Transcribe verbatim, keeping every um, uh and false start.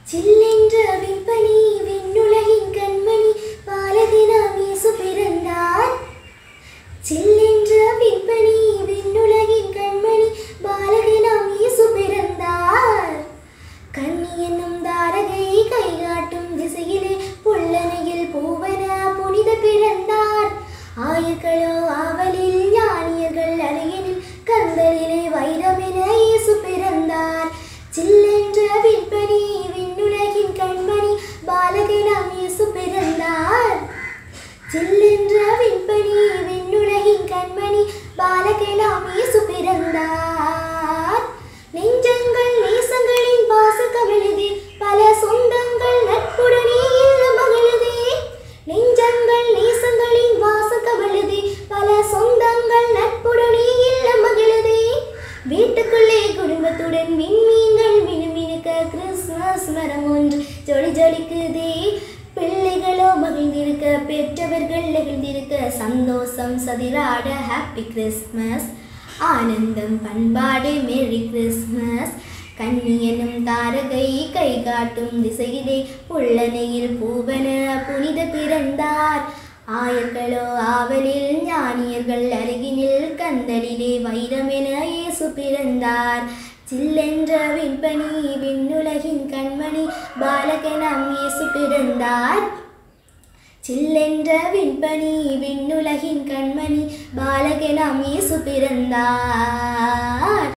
சில்லென்ற விண்பனி விண்ணுலகின் கண்மணி பாலகனாம் இயேசு பிறந்தார். சில்லென்ற விண்பனி விண்ணுலகின் கண்மணி பாலகனாம் இயேசு பிறந்தார். கன்னி என்னும் தாரகை கைகாட்டும் திசையிலே புல்லனையில் பூவன புனித பிறந்தார். ஆயர்களோ ஆவலில் ஞானியர்கள் அருகினில் கந்தலிலே வைரமென இயேசு பிறந்தார். சில்லென்ற விண்பனி விண்ணுலகின் கண்மணி பாலகனாம் இயேசு பிறந்தார். சில்லென்ற விண்பனி விண்ணுலகின் கண்மணி பாலகனாம் இயேசு பிறந்தார். நெஞ்சங்கள் நேசங்களின் பாச கவிழுதே பல சொந்தங்கள் நட்புடனே இல்ல மகிழுதே. நெஞ்சங்கள் நேசங்களின் வாச கவிழுதே பல சொந்தங்கள் நட்புடனே இல்ல மகிழுதே. வீட்டுக்குள்ளே குடும்பத்துடன் விண்மீன்கள் மினுமினுக்க கிறிஸ்துமஸ் மரம் ஒன்று ஜொலி ஜொலிக்குதே. பிள்ளைகளோ மகிழ்ந்திருக்க பெற்றவர்கள் நெகிழ்ந்திருக்க சந்தோஷம் சதிராட ஹாப்பி கிறிஸ்மஸ். ஆனந்தம் பண்பாடு மேரி கிறிஸ்மஸ். கன்னி எனும் தாரகை கை காட்டும் திசையிலே புல்லனையில் பூவன புனித பிறந்தார். ஆயர்களோ ஆவலில் ஞானியர்கள் அருகினில் கந்தலிலே வைரமென இயேசு பிறந்தார். சில்லென்ற விண்பனி விண்ணுலகின் கண்மணி பாலகனாம் இயேசு பிறந்தார். சில்லென்ற விண்பனி விண்ணுலகின் கண்மணி பாலகனாம் இயேசு பிறந்தார்.